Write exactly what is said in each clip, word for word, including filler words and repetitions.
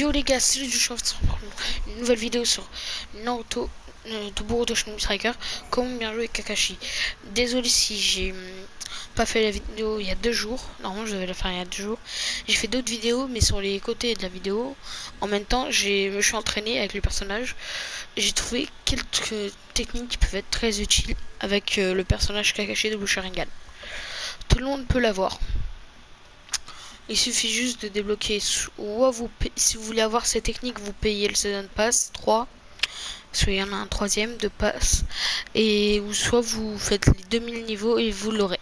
Yo les gars, c'est le Joshua, une nouvelle vidéo sur Naruto euh, de Boruto Shining Striker, comment bien jouer Kakashi. Désolé si j'ai hum, pas fait la vidéo il y a deux jours, normalement je devais la faire il y a deux jours. J'ai fait d'autres vidéos mais sur les côtés de la vidéo. En même temps, je me suis entraîné avec le personnage. J'ai trouvé quelques techniques qui peuvent être très utiles avec euh, le personnage Kakashi de Blue Sharingan. Tout le monde peut l'avoir. Il suffit juste de débloquer, soit vous, si vous voulez avoir ces techniques, vous payez le Season Pass trois, soit il y en a un troisième de pass, et ou soit vous faites les deux mille niveaux et vous l'aurez.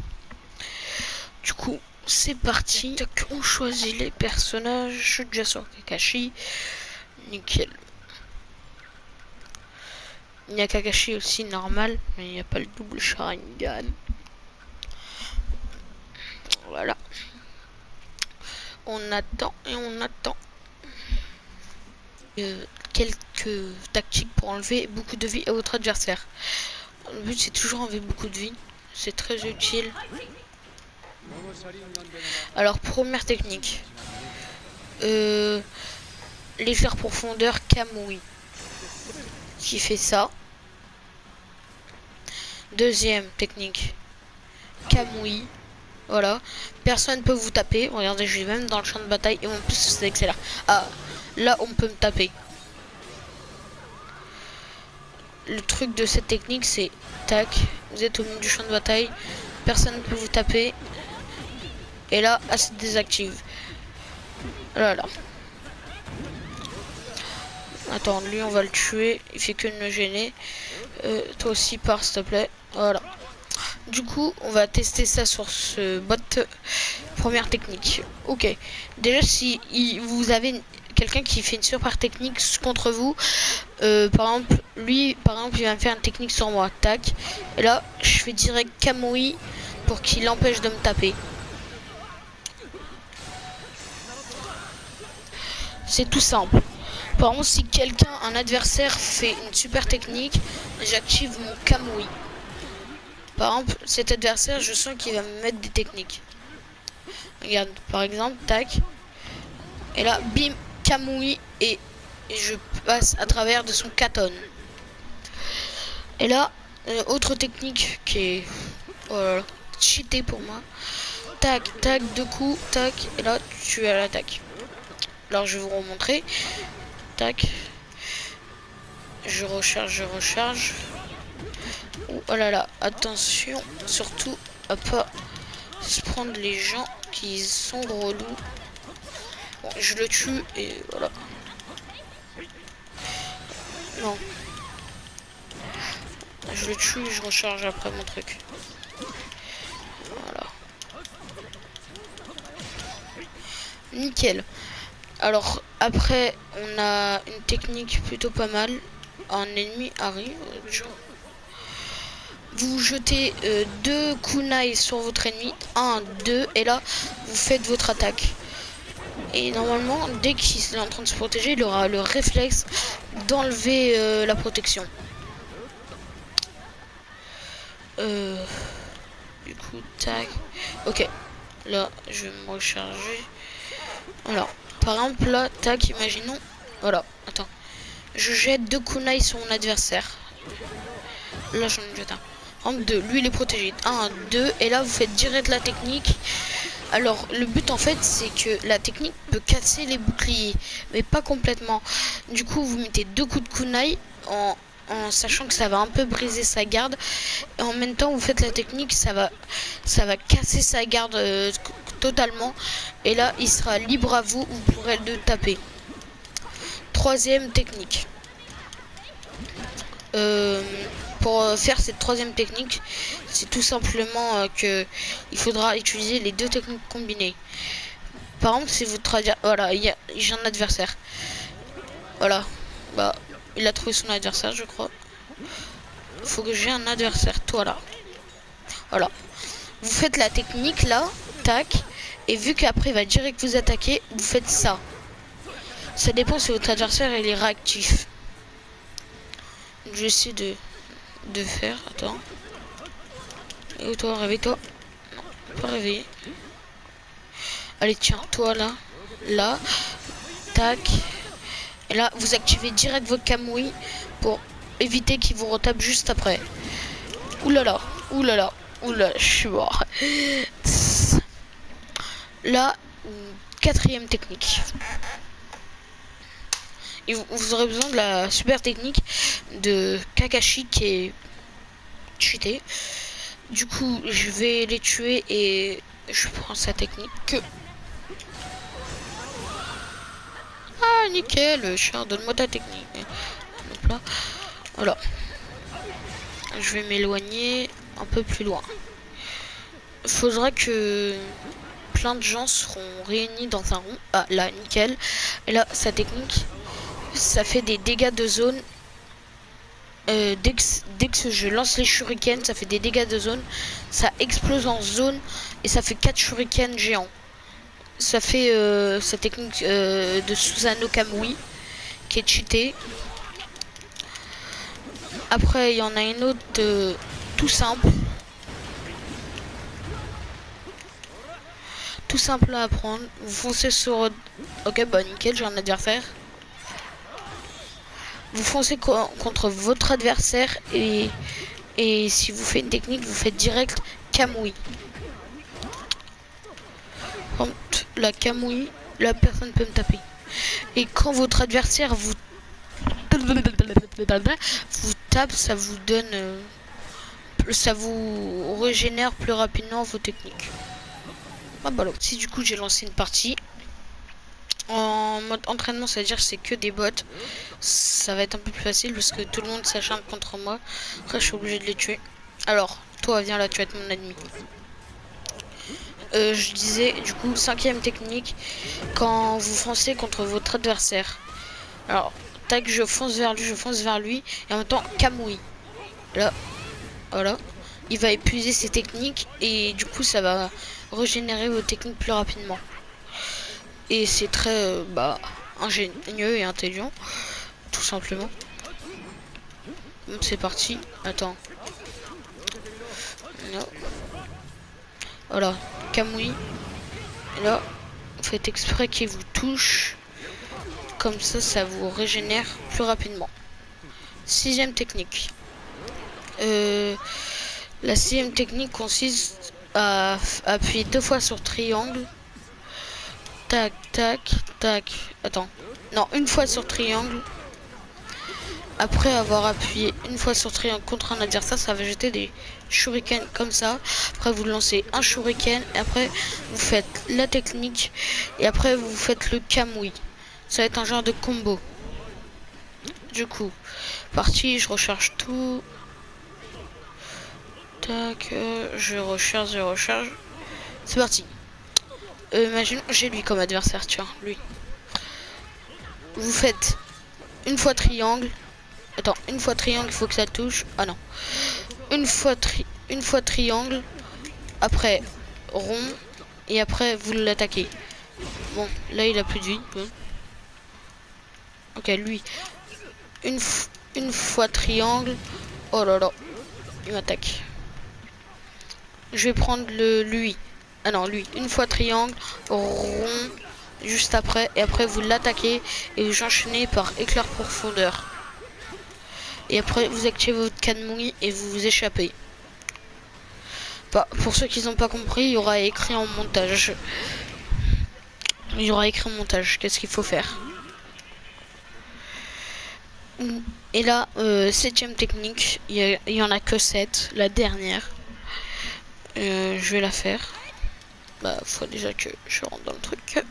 Du coup, c'est parti. On choisit les personnages. Je suis déjà sur Kakashi. Nickel. Il y a Kakashi aussi normal, mais il n'y a pas le double Sharingan. Voilà. On attend et on attend. Euh, quelques tactiques pour enlever beaucoup de vie à votre adversaire. Le but c'est toujours enlever beaucoup de vie. C'est très utile. Alors première technique. Euh, légère profondeur Kamui. Qui fait ça. Deuxième technique. Kamui. Voilà. Personne peut vous taper. Regardez, je vais même dans le champ de bataille. Et en plus c'est excellent. Ah, là on peut me taper. Le truc de cette technique c'est tac, vous êtes au milieu du champ de bataille, personne ne peut vous taper, et là elle se désactive. Voilà. Attends, lui on va le tuer, il fait que de me gêner. Euh, toi aussi pars s'il te plaît. Voilà. Du coup on va tester ça sur ce bot. Première technique. Ok. Déjà si vous avez quelqu'un qui fait une super technique contre vous, euh, par exemple lui par exemple il va me faire une technique sur moi, tac, et là je fais direct Kamui pour qu'il empêche de me taper. C'est tout simple. Par exemple si quelqu'un, un adversaire fait une super technique, j'active mon Kamui. Par exemple cet adversaire je sens qu'il va me mettre des techniques. Regarde par exemple, tac, et là bim, Kamui, et et je passe à travers de son katon. Et là, euh, autre technique qui est oh là là, cheatée pour moi. Tac, tac, deux coups, tac, et là tu es à l'attaque. Alors je vais vous remontrer. Tac. Je recharge, je recharge. Oh là là, attention, surtout à pas se prendre les gens qui sont relous. Bon, je le tue et voilà. Non. Je le tue et je recharge après mon truc. Voilà. Nickel. Alors après on a une technique plutôt pas mal. Un ennemi arrive. Vous jetez euh, deux kunai sur votre ennemi. Un, deux. Et là vous faites votre attaque. Et normalement dès qu'il est en train de se protéger, il aura le réflexe d'enlever euh, la protection. Euh, du coup, tac. Ok. Là, je vais me recharger. Voilà. Par exemple, là, tac, imaginons. Voilà. Attends. Je jette deux kunai sur mon adversaire. Là, j'en ai jeté un. En deux. Lui, il est protégé. Un, deux. Et là, vous faites direct la technique. Alors, le but, en fait, c'est que la technique peut casser les boucliers. Mais pas complètement. Du coup, vous mettez deux coups de kunai en... en sachant que ça va un peu briser sa garde, et en même temps vous faites la technique, ça va ça va casser sa garde euh, totalement, et là il sera libre à vous, vous pourrez le taper. Troisième technique, euh, pour faire cette troisième technique, c'est tout simplement euh, que il faudra utiliser les deux techniques combinées. Par exemple, si vous traduisez, voilà, il y a j'ai un adversaire, voilà, bah il a trouvé son adversaire, je crois. Il faut que j'ai un adversaire, toi là. Voilà. Vous faites la technique là, tac. Et vu qu'après il va direct vous attaquer, vous faites ça. Ça dépend si votre adversaire il est réactif. Je vais essayer de, de faire. Attends. Et toi, réveille-toi. Non, pas réveillé. Allez, tiens, toi là. Là. tac. Et là, vous activez direct votre Kamui pour éviter qu'il vous retape juste après. Oulala, oulala, oulala, je suis mort. Là, quatrième technique. Et vous, vous aurez besoin de la super technique de Kakashi qui est cheaté. Du coup, je vais les tuer et je prends sa technique. Ah, nickel, chien, donne-moi ta technique. Donc là, voilà. Je vais m'éloigner un peu plus loin. Il faudra que plein de gens seront réunis dans un rond. Ah, là, nickel. Et là, sa technique, ça fait des dégâts de zone. Euh, dès, que, dès que je lance les shurikens, ça fait des dégâts de zone. Ça explose en zone et ça fait quatre shurikens géants. Ça fait euh, sa technique euh, de Susanoo Kamui qui est cheatée. Après, il y en a une autre euh, tout simple. Tout simple à apprendre. Vous foncez sur... Ok, bah nickel, j'ai un adversaire. Vous foncez co contre votre adversaire et, et si vous faites une technique, vous faites direct Kamui. Quand la Kamui, la personne peut me taper. Et quand votre adversaire vous, vous tape, ça vous donne... Euh, ça vous régénère plus rapidement vos techniques. Ah bah alors, si du coup j'ai lancé une partie en mode entraînement, ça veut dire que c'est que des bots, ça va être un peu plus facile parce que tout le monde s'acharne contre moi. Après je suis obligé de les tuer. Alors toi viens là, tu vas être mon ennemi. Euh, je disais du coup cinquième technique, quand vous foncez contre votre adversaire. Alors tac, je fonce vers lui, je fonce vers lui et en même temps Kamui. Là, voilà, il va épuiser ses techniques et du coup ça va régénérer vos techniques plus rapidement. Et c'est très euh, bah, ingénieux et intelligent, tout simplement. C'est parti. Attends. Non. Voilà, Kamui. Et là, vous faites exprès qu'il vous touche. Comme ça, ça vous régénère plus rapidement. Sixième technique. Euh, la sixième technique consiste à appuyer deux fois sur triangle. Tac, tac, tac. Attends. Non, une fois sur triangle. Après avoir appuyé une fois sur triangle contre un adversaire, ça va jeter des shurikens comme ça. Après, vous lancez un shuriken. Et après, vous faites la technique. Et après, vous faites le Kamui. Ça va être un genre de combo. Du coup, parti, je recharge tout. Tac, euh, je recharge, je recharge. C'est parti. Euh, imagine, j'ai lui comme adversaire, tiens, lui. Vous faites une fois triangle. Attends, une fois triangle, il faut que ça touche. Ah non. Une fois, tri une fois triangle. Après rond. Et après, vous l'attaquez. Bon, là, il a plus de vie. Bon. Ok, lui. Une, une fois triangle. Oh là là. Il m'attaque. Je vais prendre le lui. Ah non, lui. Une fois triangle. Rond. Juste après. Et après, vous l'attaquez. Et vous enchaînez par éclair profondeur. Et après, vous activez votre Kamui et vous vous échappez. Bah, pour ceux qui n'ont pas compris, il y aura écrit en montage. Il y aura écrit en montage. Qu'est-ce qu'il faut faire? Et là, euh, septième technique. Il y, en a que sept. La dernière. Euh, je vais la faire. Bah, faut déjà que je rentre dans le truc.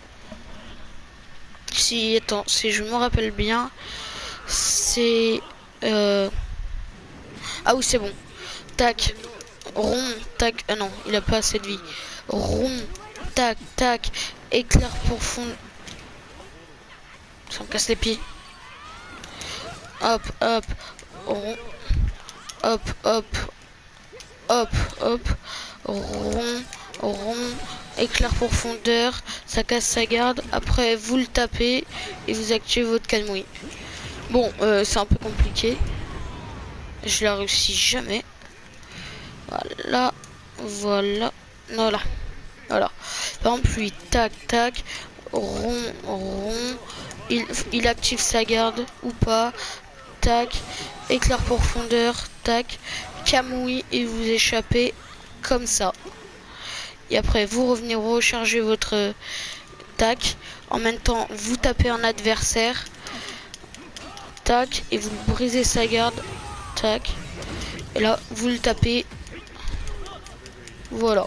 Si, attends, si je me rappelle bien, c'est... Euh... Ah oui, c'est bon. Tac, rond, tac. Ah non, il a pas assez de vie. Rond, tac, tac. Éclair profond. Ça me casse les pieds. Hop, hop. Rond. Hop, hop. Hop, hop. Rond, rond. Éclair profondeur. Ça casse sa garde. Après, vous le tapez et vous activez votre Kamui. Bon, euh, c'est un peu compliqué. Je la réussis jamais. Voilà. Voilà. Voilà. Voilà. Par exemple, lui, tac, tac. rond, rond, il, il active sa garde ou pas, tac, éclair profondeur, tac, Kamui et vous échappez comme ça. Et après vous revenez recharger votre tac, en même temps vous tapez un adversaire, tac, et vous brisez sa garde, tac, et là vous le tapez, voilà.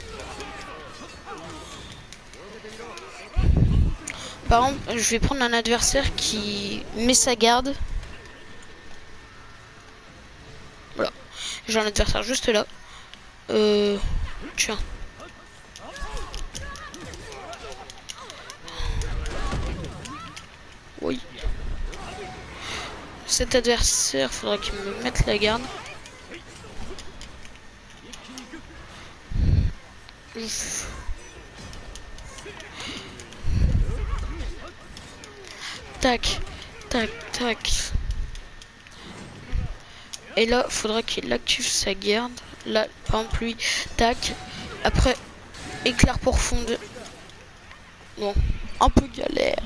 Par exemple, je vais prendre un adversaire qui met sa garde. Voilà. J'ai un adversaire juste là. Euh... Tiens. Oui. Cet adversaire, faudra qu'il me mette la garde. Ouf. Tac, tac, tac. Et là, faudra qu'il active sa garde. Là, par exemple, lui, tac. Après, éclair profondeur. Bon, un peu galère.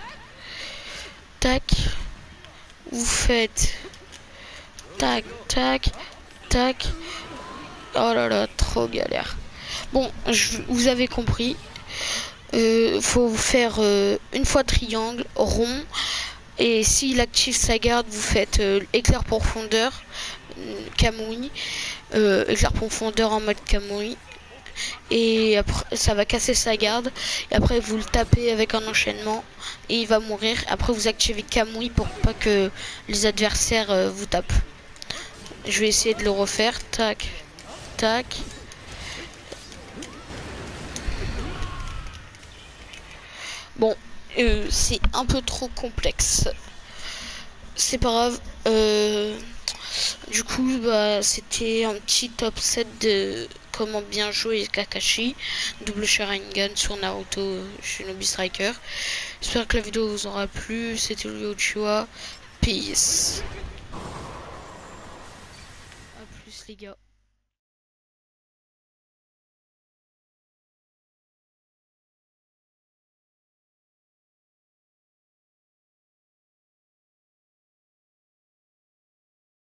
Tac. Vous faites tac, tac, tac. Oh là là, trop galère. Bon, je, vous avez compris. Euh, faut faire euh, une fois triangle, rond. Et s'il active sa garde, vous faites euh, éclair profondeur, euh, Kamui. Euh, éclair profondeur en mode Kamui. Et après, ça va casser sa garde. Et après, vous le tapez avec un enchaînement. Et il va mourir. Après, vous activez Kamui pour pas que les adversaires euh, vous tapent. Je vais essayer de le refaire. Tac, tac. Bon, euh, c'est un peu trop complexe. C'est pas grave. Euh, du coup, bah, c'était un petit top sept de comment bien jouer Kakashi. Double Sharingan sur Naruto Shinobi Striker. J'espère que la vidéo vous aura plu. C'était Louis Ochoa. Peace. A plus les gars.